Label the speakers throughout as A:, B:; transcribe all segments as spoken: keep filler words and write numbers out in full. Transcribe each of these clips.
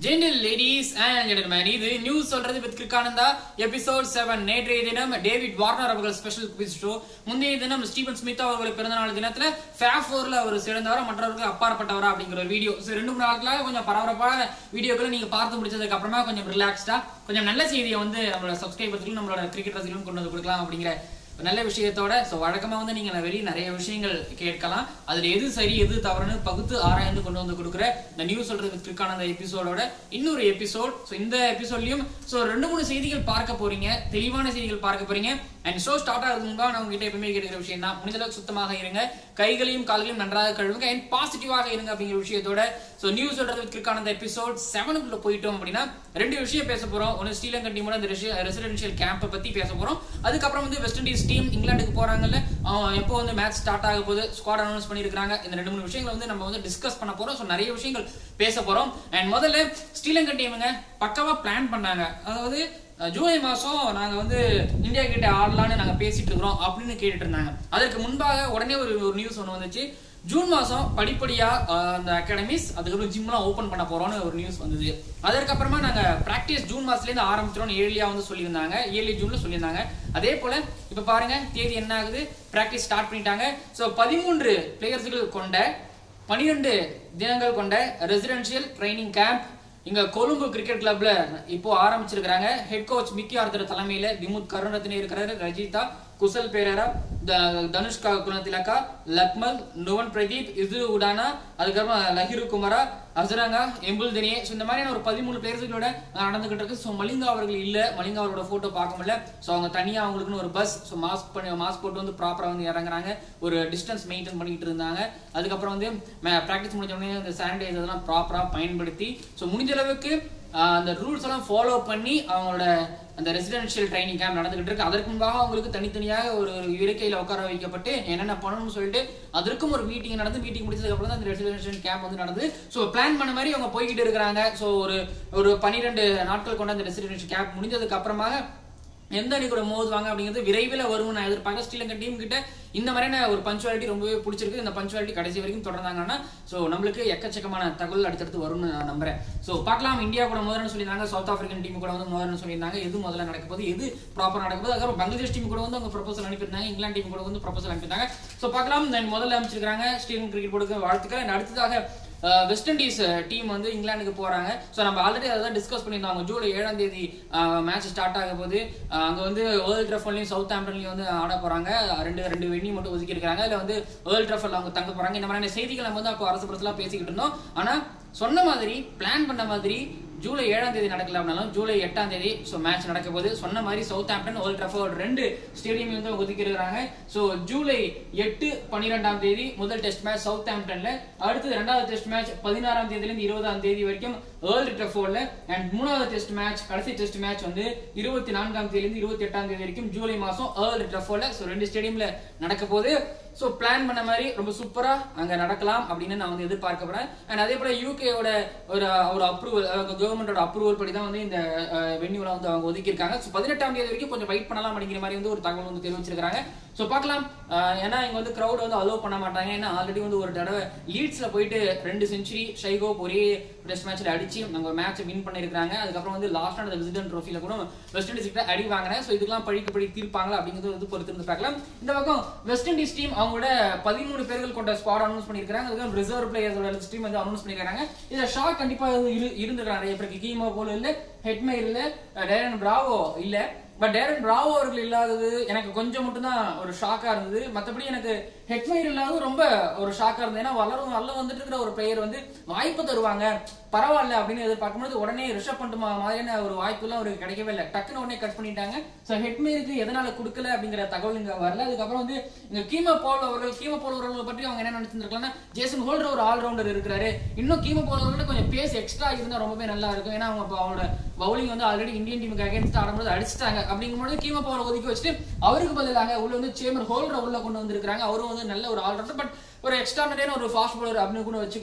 A: Gentle ladies and gentlemen, இது news சொல்றது with கிருக்கானந்தா எபிசோட் செவன். நேற்றைய தினம் டேவிட் வார்னர் அவர்கள் ஸ்பெஷல் குவிஸ் ஷோ. முந்தைய தினம் ஸ்டீவன் ஸ்மித் அவர்களுடைய பிறந்தநாள் தினத்துல ஃபேப் ஃபோர்ல அவர் சிறந்தவரா மற்றவர்களுக்கு அப்பாற்பட்டவரா அப்படிங்கிற ஒரு வீடியோ. ரெண்டு மூணு நாட்களாக கொஞ்சம் பரபரப்பான வீடியோக்களை நீங்க பார்த்து முடிச்சதுக்கு அப்புறமா கொஞ்சம் ரிலாக்ஸ்டா கொஞ்சம் நல்ல செய்தியை வந்து நம்மளோட சப்ஸ்கிரைபர்களும் நம்மளோட கிரிக்கெட் ரசிகர்களும் கொண்டு வந்து கொடுக்கலாம் அப்படிங்கிற நல்ல விஷயத்தோட ஸோ வழக்கமாக வந்து நீங்கள் வெளியே நிறைய விஷயங்கள் கேட்கலாம். அதில் எது சரி எது தவறுன்னு பகுத்து ஆராய்ந்து கொண்டு வந்து கொடுக்குற இந்த நியூஸ் சொல்றது கிருக்கான அந்த எபிசோடோட இன்னொரு எபிசோட். ஸோ இந்த எபிசோட்லையும் ஸோ ரெண்டு மூணு செய்திகள் பார்க்க போறீங்க, தெளிவான செய்திகள் பார்க்க போறீங்க. அண்ட் ஷோ ஸ்டார்ட் ஆகிறது முன்பாக நான் உங்ககிட்ட எப்பவுமே கேட்கிற விஷயம் தான், முடிஞ்ச அளவுக்கு சுத்தமாக இருங்க, கைகளையும் கால்களையும் நன்றாக கழுவுங்க அண்ட் பாசிட்டிவாக இருங்க அப்படிங்கிற விஷயத்தோட ஸோ நியூஸ் சொல்றது கிருக்கான அந்த எபிசோட் செவனுக்குள்ள போயிட்டோம் அப்படின்னா ரெண்டு விஷயம் பேச போறோம். ஒன்று ஸ்ரீலங்கன் டீமோட இந்த ரெசிடென்ஷியல் கேம்பை பத்தி பேச போறோம். அதுக்கப்புறம் வந்து வெஸ்ட் இண்டீஸ் டீம் இங்கிலாந்துக்கு போறாங்கல்ல, எப்போ வந்து மேட்ச் ஸ்டார்ட் ஆக போது ஸ்குவாட் அனௌன்ஸ் பண்ணிருக்காங்க. இந்த ரெண்டு மூணு விஷயங்களை வந்து நம்ம வந்து டிஸ்கஸ் பண்ண போறோம். ஸோ நிறைய விஷயங்கள் பேச போறோம். அண்ட் முதல்ல ஸ்ரீலங்கன் டீமுங்க பக்காவா பிளான் பண்ணாங்க. அதாவது ஜூலை மாசம் நாங்க வந்து இந்தியா கிட்ட ஆடலான்னு நாங்க பேசிட்டு இருக்கிறோம் அப்படின்னு கேட்டுட்டு இருந்தாங்க. அதற்கு முன்பாக உடனே ஒரு ஒரு நியூஸ் ஒன்று வந்துச்சு, ஜூன் மாசம் படிப்படியா அந்த அகாடமிஸ் அதுக்கப்புறம் ஜிம்லாம் ஓபன் பண்ண போறோம்னு ஒரு நியூஸ் வந்தது. அதற்கப்புறமா நாங்க பிராக்டிஸ் ஜூன் மாசத்துல இருந்து ஆரம்பிச்சிரோம் ஏர்லியா வந்து சொல்லியிருந்தாங்க, ஏர்லி ஜூன்ல சொல்லியிருந்தாங்க. அதே போல இப்ப பாருங்க தேதி என்ன ஆகுது, பிராக்டிஸ் ஸ்டார்ட் பண்ணிட்டாங்க. ஸோ பதிமூன்று பிளேயர்ஸ்கள் கொண்ட பனிரெண்டு தினங்கள் கொண்ட ரெசிடென்ஷியல் ட்ரைனிங் கேம்ப் இங்க கொழும்பு கிரிக்கெட் கிளப்ல இப்போ ஆரம்பிச்சிருக்காங்க. ஹெட் கோச் மிக்கி ஆர்தர் தலைமையில திமுத் கருணரத்னே இருக்கிறாரு, ரஜிதா, குசல் பேரரா, தனுஷ்கா குணத்திலக்கா, லக்மல், நுவன் பிரதீப், இது உடானா, அதுக்கப்புறம் லஹிரு குமாரா, அசரங்கா, எம்புல் தினியே. ஸோ இந்த மாதிரியான ஒரு பதிமூணு பிளேயர்ஸுகளோட நடந்துகிட்டு இருக்கு. ஸோ மலிங்கா அவர்கள் இல்ல, மலிங்கா அவரோட போட்டோ பார்க்க முடியல. ஸோ அவங்க தனியா அவங்களுக்குன்னு ஒரு பஸ், ஸோ மாஸ்க் பண்ணி மாஸ்க் போட்டு வந்து ப்ராப்பரா வந்து இறங்குறாங்க, ஒரு டிஸ்டன்ஸ் மெயின்டைன் பண்ணிட்டு இருந்தாங்க. அதுக்கப்புறம் வந்து பிராக்டிஸ் முடிஞ்ச உடனே அந்த சானிடைசர் இதெல்லாம் ப்ராப்பரா பயன்படுத்தி ஸோ முடிஞ்ச அளவுக்கு அந்த ரூல்ஸ் எல்லாம் ஃபாலோ பண்ணி அவங்களோட அந்த ரெசிடென்ஷியல் ட்ரைனிங் கேம்ப் நடந்துகிட்டு இருக்கு. அதற்கு முன்பாக அவங்களுக்கு தனித்தனியாக ஒரு இருக்கையில் உட்கார வைக்கப்பட்டு என்னென்ன பண்ணணும்னு சொல்லிட்டு அதற்கும் ஒரு மீட்டிங் நடந்து, மீட்டிங் முடிச்சதுக்கு அப்புறம் தான் அந்த ரெசிடென்ஷியல் கேம்ப் வந்து நடந்து ஸோ பிளான் பண்ண மாதிரி அவங்க போய்கிட்டு இருக்கிறாங்க. ஸோ ஒரு ஒரு பன்னிரெண்டு நாட்கள் கொண்ட அந்த ரெசிடென்ஷியல் கேம்ப் முடிஞ்சதுக்கு அப்புறமாக எந்த அணி கூட மோதுவாங்க அப்படிங்கிறது விரைவில் வரும் நான் எதிர்பார்க்க. ஸ்ரீலங்கன் டீம் கிட்ட இந்த மாதிரியான ஒரு பஞ்சுவாலிட்டி ரொம்பவே பிடிச்சிருக்கு. இந்த பஞ்சுவாலிட்டி கடைசி வரைக்கும் தொடர்ந்தாங்கன்னா ஸோ நம்மளுக்கு எக்கச்சக்கமான தகவல் அடுத்தடுத்து வரும்னு நான் நம்புறேன். ஸோ பார்க்கலாம், இந்தியா கூட முதல்னு சொல்லியிருந்தாங்க, சவுத் ஆப்பிரிக்கன் டீம் கூட வந்து முதல்னு சொல்லியிருந்தாங்க. எது முதல்ல நடக்க போது, எது ப்ராப்பராக நடக்க போது. அதுக்கப்புறம் பங்களாதேஷ் டீம் கூட வந்து அவங்க ப்ரொபோசல் அனுப்பியிருந்தாங்க, இங்கிலாந்து டீம் கூட வந்து ப்ரொபோசல் அனுப்பியிருந்தாங்க. ஸோ பார்க்கலாம், முதல்ல அமைச்சிருக்காங்க ஸ்ரீலங்கன் கிரிக்கெட் போர்டுக்கு வாழ்த்துக்கள். அடுத்ததாக வெஸ்ட் இண்டீஸ் டீம் வந்து இங்கிலாந்துக்கு போறாங்க. ஸோ நம்ம ஆல்ரெடி அதை தான் டிஸ்கஸ் பண்ணியிருந்தோம். ஜூலை ஏழாம் தேதி மேட்ச் ஸ்டார்ட் ஆக போது அங்க வந்து வேர்ல்ட் ட்ரஃபல்லையும் சவுத் ஆம்டன்லையும் வந்து ஆட போறாங்க. ரெண்டு ரெண்டு வெண்ணி மட்டும் ஒதுக்கி இருக்காங்க. இல்லை வந்து வேர்ல்ட் ட்ரஃபல் அவங்க தங்க போறாங்க. இந்த மாதிரியான செய்திகள் நம்ம வந்து அப்போ அரசு புறத்துல பேசிக்கிட்டு இருந்தோம். ஆனா சொன்ன மாதிரி பிளான் பண்ண மாதிரி ஜூலை ஏழாம் தேதி நடக்கல அப்படின்னாலும் ஜூலை எட்டாம் தேதி ஸோ மேட்ச் நடக்க போது. சொன்ன மாதிரி சவுத் ஆம்டன் வேர்ல்ட் ட்ரஃபல் ரெண்டு ஸ்டேடியம் வந்து ஒதுக்கி இருக்கிறாங்க. ஸோ ஜூலை எட்டு பன்னிரெண்டாம் தேதி முதல் டெஸ்ட் மேட்ச் சவுத் ஆம்டன்ல, அடுத்தது ரெண்டாவது டெஸ்ட் மேட்ச் பதினாறாம் தேதியிலிருந்து இருபதாம் தேதி வரைக்கும் வேர்ல்ட் ட்ரஃபோல்ல, அண்ட் மூணாவது டெஸ்ட் மேட்ச் கடைசி டெஸ்ட் மேட்ச் வந்து இருபத்தி நான்காம் தேதியிலிருந்து இருபத்தி எட்டாம் தேதி வரைக்கும் ஜூலை மாசம் வேர்ல்ட் ட்ரஃபோல்ல. ஸோ ரெண்டு ஸ்டேடியம்ல நடக்க போது. ஸோ பிளான் பண்ண மாதிரி ரொம்ப சூப்பரா அங்க நடக்கலாம் அப்படின்னு நான் வந்து எதிர்பார்க்கப்படுறேன். அண்ட் அதே போல யூகேயோட ஒரு ஒரு அப்ரூவல், கவர்மெண்டோட அப்ரூவல் படி தான் வந்து இந்த வென்யூல வந்து அவங்க ஒதுக்கியிருக்காங்க. ஸோ பதினெட்டாம் தேதி வரைக்கும் கொஞ்சம் வெயிட் பண்ணலாம் அப்படிங்கிற மாதிரி வந்து ஒரு தகவல் வந்து தெரிவிச்சிருக்காங்க. ஸோ பார்க்கலாம், ஏன்னா இங்க வந்து கிரௌட் வந்து அலோவ் பண்ண மாட்டாங்க. ஏன்னா ஆல்ரெடி வந்து ஒரு தடவை லீட்ஸ்ல போயிட்டு ரெண்டு செஞ்சுரி ஷைகோப் ஒரே டெஸ்ட் மேட்ச்ல அடிச்சு நம்ம மேட்ச் வின் பண்ணிருக்காங்க. அதுக்கப்புறம் வந்து லாஸ்ட் ஆன விசிடன் ட்ரோஃபில கூட வெஸ்ட் இண்டீஸ் கிட்ட அடி வாங்கினேன். ஸோ இதுக்கெல்லாம் பழிக்கு பழி தீர்ப்பாங்களா அப்படிங்கிறது வந்து பொறுத்து இருந்து பார்க்கலாம். இந்த பக்கம் வெஸ்ட் இண்டீஸ் டீம் அவங்களோட பதிமூணு பேர்கள் கொண்ட ஸ்குவாட் அனௌன்ஸ் பண்ணிருக்காங்க. அதுக்கு ரிசர்வ் பிளேயர்ஸோட டீம் வந்து அனௌன்ஸ் பண்ணிருக்காங்க. இதுல ஷாக் கண்டிப்பா இருந்திருக்காங்க நிறைய பேருக்கு. கீமா போல இல்ல, ஹெட்மேர் இல்ல, டேரன் பிராவோ இல்ல. பட் டேரன் பிராவோ அவர்கள் இல்லாதது எனக்கு கொஞ்சம் மட்டும் தான் ஒரு ஷாக்கா இருந்தது. மற்றபடி எனக்கு ஹெட்மேர் இல்லாத ரொம்ப ஒரு ஷாக்கா இருந்தது. ஏன்னா வளரும் நல்ல வந்துட்டு இருக்கிற ஒரு பிளேயர் வந்து வாய்ப்பு தருவாங்க பரவாயில்ல அப்படின்னு எதிர்பார்க்கும்போது உடனே ரிஷப் பண்ட் மாதிரியான ஒரு வாய்ப்பு எல்லாம் அவருக்கு கிடைக்கவே இல்லை. டக்குன்னு உடனே கட் பண்ணிட்டாங்க. ஸோ ஹெட்மேருக்கு எதனால கொடுக்கல அப்படிங்கிற தகவல் இங்க வரல. அதுக்கப்புறம் வந்து இங்க கீமா போல் அவர்கள் கீமா போல் அவர்களை பற்றி அவங்க என்ன நினைச்சிருக்கலாம், ஜேசன் ஹோல்டர் ஒரு ஆல்ரவுண்டர் இருக்கிறாரு, இன்னும் கீமா போல் அவர்கள் கொஞ்சம் பேஸ் எக்ஸ்ட்ரா இருந்தா ரொம்பவே நல்லா இருக்கும். ஏன்னா அவங்க அவங்களோட பவுலிங் வந்து ஆல்ரெடி இந்தியன் டீமுக்கு அகேன்ஸ்ட் ஆடும்போது அடிச்சிட்டாங்க. அப்படிங்கும்போது கீமா போல ஒதுக்கி வச்சுட்டு அவருக்கு பதிலாக உள்ள வந்து சேமர் ஹோல்டர் உள்ள கொண்டு வந்திருக்காங்க. அவரும் வந்து நல்ல ஒரு ஆல்ரவுண்டர், பட் ஒரு எக்ஸ்ட்ரானரியான ஒரு ஃபாஸ்ட் பவுலர் அப்படின்னு கூட வச்சுக்காங்க.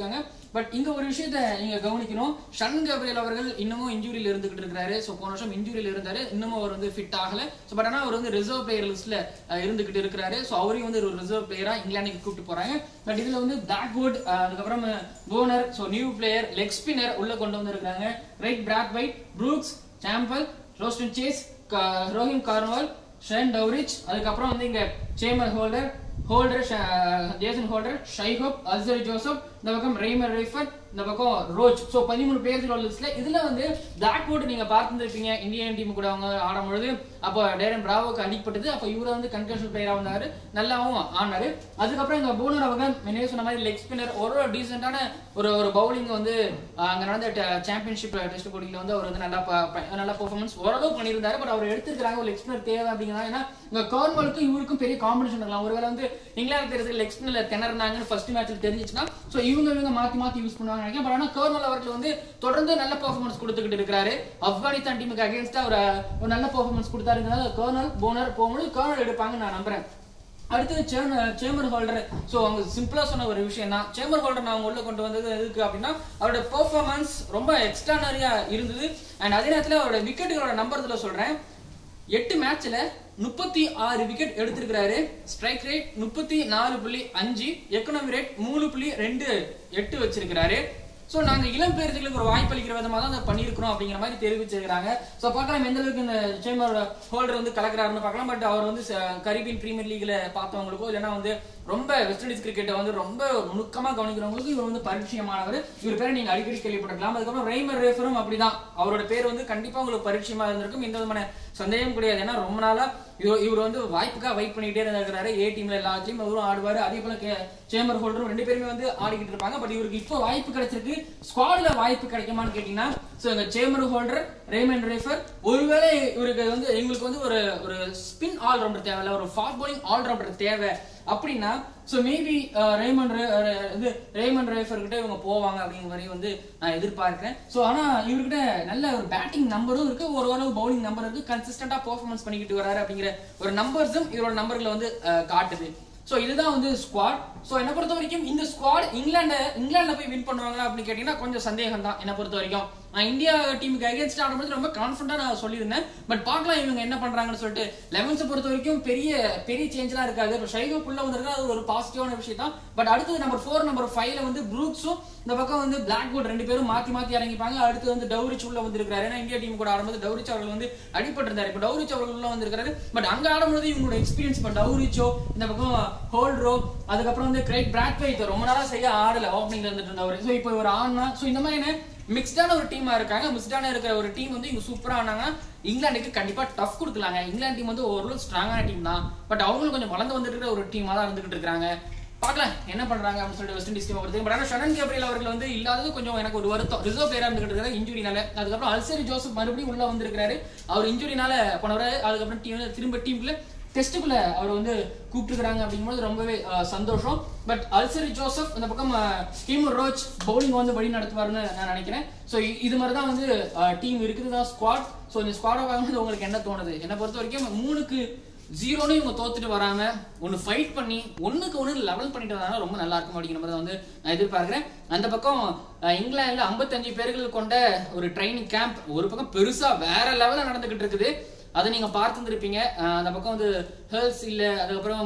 A: பட் இங்க ஒரு விஷயத்தை நீங்க கவனிக்கணும், ஷன் கேப்ரியல் அவர்கள் இன்னமும் இன்ஜூரியில இருந்துகிட்டு இருக்காரு. ஸோ போன வருஷம் இன்ஜூரியில இருந்தாரு, இன்னமும் அவர் வந்து ஃபிட் ஆகல. ஸோ பட் ஆனால் அவர் வந்து ரிசர்வ் பிளேயர் லிஸ்ட்ல இருந்துகிட்டு இருக்கிறாரு. ஸோ அவரையும் வந்து ஒரு ரிசர்வ் பிளேயரா இங்கிலாந்துக்கு கூப்பிட்டு போறாங்க. பட் இதுல வந்து பிளாக்வுட், அதுக்கப்புறம் Bonner, so new player, leg spinner உள்ள கொண்டு வந்து இருக்காங்க. ரைட் Brathwaite, Brooks, Campbell, Roston Chase, Rahkeem Cornwall, Shane Dowrich, அதுக்கப்புறம் வந்து இங்க seamer Holder Holder Jason Holder, Shai Hope, Alzarri Joseph, இந்த பக்கம் ரெய்மர் ரைஃபர், இந்த பக்கம் ரோச். ஸோ பதிமூணு பேர் லிஸ்ட்ல இதுல வந்து பிளாக்வுட் நீங்க பார்த்துருப்பீங்க இந்தியன் டீம் கூட அவங்க ஆடும்பொழுது. அப்போ டேரன் பிராவோக்கு அடிப்பட்டது. அப்போ இவரை வந்து கன்கஷன் பிளேயரா வந்தாரு, நல்லாவும் ஆனாரு. அதுக்கப்புறம் இந்த போனர் அவங்க முன்னே சொன்ன மாதிரி லெக் ஸ்பின்னர், ஒரு டீசென்டான ஒரு ஒரு பவுலிங் வந்து அங்க நடந்த சாம்பியன்ஷிப் டெஸ்ட் போட்டியில வந்து அவர் வந்து நல்லா நல்ல பெர்ஃபார்மன்ஸ் ஓரளவு பண்ணியிருந்தாரு. பட் அவர் எடுத்துருக்காங்க ஒரு லெக் ஸ்பின்னர் தேவை அப்படிங்கிறா. ஏன்னா இங்க கார்ன்வாலுக்கும் இவருக்கும் பெரிய காம்படிஷன் இருக்கலாம். ஒருவேளை வந்து இங்கிலாந்து தெரிஞ்சு லெக் ஸ்பின்ல திணறாங்கன்னு ஃபர்ஸ்ட் மேட்ச்ல தெரிஞ்சிச்சுன்னா ஸோ இவங்க இவங்க மாத்தி மாத்தி யூஸ் பண்ணுவாங்க நினைக்கிறேன். பட் ஆனால் கார்ன்வால் அவர்கள் வந்து தொடர்ந்து நல்ல பெர்ஃபார்மன்ஸ் கொடுத்துக்கிட்டு இருக்காரு. ஆப்கானிஸ்தான் டீமுக்கு அகேன்ஸ்டா ஒரு ஒரு நல்ல பெர்ஃபார்மன்ஸ் கொடுத்தாருங்கிறதால கர்னல் போனர் போகும்போது கர்னல் எடுப்பாங்க நான் நம்புறேன். அடுத்தது சேம்பர் ஹோல்டர். ஸோ அவங்க சிம்பிளா சொன்ன ஒரு விஷயம் தான், சேம்பர் ஹோல்டர் நான் உள்ள கொண்டு வந்தது எதுக்கு அப்படின்னா அவரோட பெர்ஃபார்மன்ஸ் ரொம்ப எக்ஸ்ட்ரானரியா இருந்தது. அண்ட் அதே நேரத்தில் அவரோட விக்கெட்டுகளோட நம்பர்ல சொல்றேன், எட்டு மேட்ச்ல முப்பத்தி ஆறு விக்கெட் எடுத்திருக்கிறாரு. ஸ்ட்ரைக் ரேட் முப்பத்தி நாலு புள்ளி அஞ்சு, எக்கனாமி ரேட் மூணு புள்ளி ரெண்டு எட்டு வச்சிருக்கிறாரு. ஸோ நாங்க இளம் பேர்களுக்கு ஒரு வாய்ப்பு அளிக்கிற விதமாக தான் அதை பண்ணியிருக்கிறோம் அப்படிங்கிற மாதிரி தெரிவிச்சிருக்காங்க. ஸோ பார்க்கலாம் எந்த அளவுக்கு இந்த சேம்பரோட ஹோல்டர் வந்து கலக்கிறாருன்னு பார்க்கலாம். பட் அவர் வந்து கரீபியன் பிரீமியர் லீக்ல பார்த்தவங்களுக்கோ இல்லைன்னா வந்து ரொம்ப வெஸ்ட் இண்டீஸ் கிரிக்கெட்டை வந்து ரொம்ப நுணுக்கமா கவனிக்கிறவங்களுக்கு இவர் வந்து பரிச்சயமானவர். இவர் பேரை நீங்க அடிக்கடி கேள்விப்பட்டிருக்கலாம். அதுக்கப்புறம் ரெய்மர் ரேஃபரும் அப்படிதான், அவரோட பேர் வந்து கண்டிப்பா உங்களுக்கு பரிச்சயமா இருந்திருக்கும், எந்த விதமான சந்தேகம் கிடையாது. ஏன்னா ரொம்ப நாளா இவர் வந்து வாய்ப்புக்காக வெயிட் பண்ணிட்டே இருந்திருக்கிறாரு. ஏ டீம்ல எல்லாத்தையும் அவரும் ஆடுவாரு. அதே போல சேம்பர் ஹோல்டரும் ரெண்டு பேருமே வந்து ஆடிக்கிட்டு இருப்பாங்க. பட் இவருக்கு இப்போ வாய்ப்பு கிடைச்சிருக்கு. ஸ்குவாட்ல வாய்ப்பு கிடைக்குமான்னு கேட்டீங்கன்னா சோ இந்த சேம்பர் ஹோல்டர், ரெய்மன் ரேஃபர், ஒருவேளை இவருக்கு வந்து எங்களுக்கு வந்து ஒரு ஒரு ஸ்பின் ஆல் ரவுண்டர் தேவை, இல்ல ஒரு ஃபாஸ்ட் பவுலிங் ஆல் ரவுண்டர் தேவை அப்படின்னா சோ மேபி ரெய்மன் இது ரெய்மன் ரேஃபர் கிட்ட இவங்க போவாங்க அப்படிங்கிற மாதிரி வந்து நான் எதிர்பார்க்கிறேன். சோ ஆனா இவர்கிட்ட நல்ல ஒரு பேட்டிங் நம்பரும் இருக்கு, ஒரு ஓரளவு பவுலிங் நம்பர் இருக்கு, கன்சிஸ்டன்டா பெர்ஃபார்மன்ஸ் பண்ணிக்கிட்டு வராரு அப்படிங்கிற ஒரு நம்பர்ஸும் இவரோட நம்பர்களை வந்து காட்டுது. சோ இதுதான் வந்து ஸ்குவாட். சோ என்ன பொறுத்த வரைக்கும் இந்த ஸ்குவாட் இங்கிலாந்து இங்கிலாந்துல போய் வின் பண்ணுவாங்க அப்படின்னு கேட்டீங்கன்னா கொஞ்சம் சந்தேகம் தான் என்ன பொறுத்த வரைக்கும். இந்தியா டீமுக்கு அகேன்ஸ்ட் ஆடும்போது ரொம்ப கான்ஃபிடண்டா நான் சொல்லியிருந்தேன். பட் பார்க்கலாம் இவங்க என்ன பண்றாங்கன்னு சொல்லிட்டு. லெவன்ஸை பொறுத்த வரைக்கும் பெரிய பெரிய சேஞ்ச்லாம் இருக்காது. இப்போ ஷைகோப் உள்ள வந்திருக்கா, அது ஒரு பாசிட்டிவான விஷயம் தான். பட் அடுத்தது நம்பர் ஃபோர் நம்பர் ஃபைவ்ல வந்து ப்ரூக்ஸும் இந்த பக்கம் வந்து பிளாக்வுட் ரெண்டு பேரும் மாத்தி மாத்தி இறங்கிப்பாங்க. அடுத்து வந்து டவுரிச் உள்ள வந்திருக்காரு. ஏன்னா இந்தியா டீம் கூட ஆடும்போது டவுரிச் அவர்கள் வந்து அடிபட்டிருந்தாரு. இப்போ டவுரிச் அவர்கள் உள்ள வந்திருக்காரு. பட் அங்க ஆடும்போது இவங்களோட எக்ஸ்பீரியன்ஸ் இப்போ டவுரிச்சோ இந்த பக்கம் ஹோல்டரோ அதுக்கப்புறம் வந்து கிரைட் பிராத்வைட் ரொம்ப நாளா செய்ய ஆடல ஓப்பனிங்ல இருந்துட்டு இருந்தவர். ஸோ இப்போ ஒரு ஆனா ஸோ இந்த மாதிரி என்ன மிக்ஸ்டான ஒரு டீமா இருக்காங்க. மிக்ஸ்டான இருக்கிற ஒரு டீம் வந்து இங்க சூப்பரா ஆனாங்கன்னா இங்கிலாந்துக்கு கண்டிப்பா டஃப் கொடுக்கலாங்க. இங்கிலாந்து டீம் வந்து ஓரளவு ஸ்ட்ராங்கான டீம் தான். பட் அவங்களும் கொஞ்சம் வளர்ந்து வந்துட்டு இருக்கிற ஒரு டீமா தான் இருந்துகிட்டு இருக்காங்க. பார்க்கலாம் என்ன பண்றாங்க அப்படின்னு சொல்லிட்டு வெஸ்ட் இண்டீஸ் டீம் வருது. பட் ஆனால் ஷன் கேப்ரியல் அவர்கள் வந்து இல்லாதது கொஞ்சம் எனக்கு ஒரு வருத்தம். ரிசர்வ் பிளேயரா இருந்துகிட்டு இருக்காரு இன்ஜுரினால. அதுக்கப்புறம் அல்சரி ஜோசப் மறுபடியும் உள்ள வந்திருக்காரு. அவர் இன்ஜுரினால போனவரை அதுக்கப்புறம் டீம் திரும்ப டீமுக்குள்ள டெஸ்ட்டுக்குள்ள அவர் வந்து கூப்பிட்டுருக்காங்க அப்படிங்கும்போது ரொம்பவே சந்தோஷம். பட் அல்சரி ஜோசப் இந்த பக்கம் டீம் ரோச் பவுலிங் வந்து வழி நடத்துவாருன்னு நான் நினைக்கிறேன். ஸோ இது மாதிரி தான் வந்து டீம் இருக்குது தான் ஸ்குவாட். ஸோ இந்த ஸ்குவாடை வாங்கும்போது உங்களுக்கு என்ன தோணுது? என்னை பொறுத்த வரைக்கும் மூணுக்கு ஜீரோன்னு இவங்க தோத்துட்டு வராம ஒன்னு ஃபைட் பண்ணி ஒண்ணுக்கு ஒன்று லெவல் பண்ணிட்டு வந்தாங்க ரொம்ப நல்லா இருக்கும் அப்படிங்கிற மாதிரி வந்து நான் எதிர்பார்க்கிறேன். அந்த பக்கம் இங்கிலாந்துல ஐம்பத்தஞ்சு பேர்கள் கொண்ட ஒரு ட்ரைனிங் கேம்ப் ஒரு பக்கம் பெருசா வேற லெவல்ல நடந்துகிட்டு இருக்குது. அதை நீங்க பார்த்துருப்பீங்க. அந்த பக்கம் வந்து ஹெல்ஸ் இல்ல, அதுக்கப்புறம்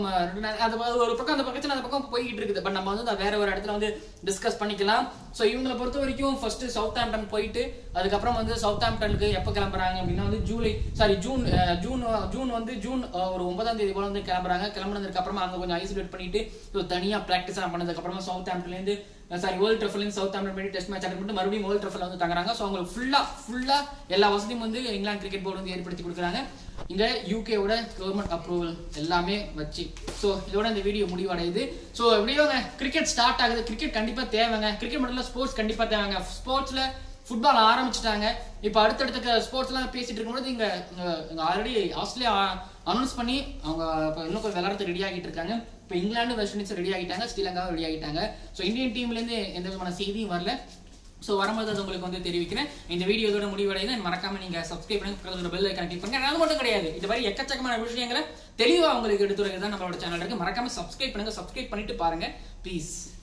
A: ஒரு பக்கம் அந்த பக்கத்துல அந்த பக்கம் போய்கிட்டு இருக்குது. பட் நம்ம வந்து வேற ஒரு இடத்துல வந்து டிஸ்கஸ் பண்ணிக்கலாம். ஸோ இவங்களை பொறுத்த வரைக்கும் ஃபர்ஸ்ட் சவுத் ஆம்டன் போயிட்டு அதுக்கப்புறம் வந்து சவுத் ஆம்டனுக்கு எப்போ கிளம்புறாங்க அப்படின்னா வந்து July sorry June June June வந்து ஜூன் ஒரு ஒன்பதாம் தேதி போல வந்து கிளம்புறாங்க. கிளம்புனதுக்கு அப்புறமா அங்கே கொஞ்சம் ஐசோலேட் பண்ணிட்டு தனியா ப்ராக்டிஸ் பண்ணதுக்கு அப்புறமா சவுத் ஆம்டன்லேருந்து சாரி வேர்ல்ட் ட்ரஃபில் சவுத் ஆம்டன் பண்ணி டெஸ்ட் மேட்ச் அட்டன் பண்ணிட்டு மறுபடியும் வேர்ல்ட் ட்ரஃபில் வந்து தங்குறாங்க. ஸோ அவங்களுக்கு ஃபுல்லா ஃபுல்லா எல்லா வசதியும் வந்து இங்கிலாந்து கிரிக்கெட் போர்டு வந்து ஏற்படுத்தி கொடுக்குறாங்க. இங்க யூகேவோட கவர்மெண்ட் அப்ரூவல் எல்லாமே வச்சு. ஸோ இதோட இந்த வீடியோ முடிவடையுது. ஸோ எப்படியோங்க கிரிக்கெட் ஸ்டார்ட் ஆகுது. கிரிக்கெட் கண்டிப்பா தேவைங்க. கிரிக்கெட் மட்டும் இல்ல ஸ்போர்ட்ஸ் கண்டிப்பா தேவைங்க. ஸ்போர்ட்ஸ்ல ஃபுட்பால் ஆரம்பிச்சுட்டாங்க. இப்போ அடுத்தடுத்த ஸ்போர்ட்ஸ் எல்லாம் பேசிட்டு இருக்கும்போது இங்க ஆல்ரெடி ஆஸ்திரேலியா அனௌன்ஸ் பண்ணி அவங்க இன்னும் கொஞ்சம் விளையாடுறது ரெடி ஆகிட்டு இருக்காங்க. இப்போ இங்கிலாந்து வெஸ்ட் இண்டீஸ் ரெடி ஆகிட்டாங்க, ஸ்ரீலங்காவும் ரெடி ஆகிட்டாங்க. ஸோ இந்தியன் டீம்ல இருந்து எந்த விதமான செய்தியும் வரல. ஸோ வரும்போது அது உங்களுக்கு வந்து தெரிவிக்கிறேன். இந்த வீடியோ இதோட முடிவடையுது. மறக்காம நீங்க சப்ஸ்கிரைப் பண்ணி பெல் ஐக்கான் கிளிக் பண்ணுங்க. அது மட்டும் கிடையாது, இந்த மாதிரி எக்கச்சக்கமான விஷயங்களை தெளிவா உங்களுக்கு எடுத்துரைக்கு தான் நம்மளோட சேனல் இருக்கு. மறக்காம சப்ஸ்கிரைப் பண்ணுங்க. சப்ஸ்கிரைப் பண்ணிட்டு பாருங்க ப்ளீஸ்.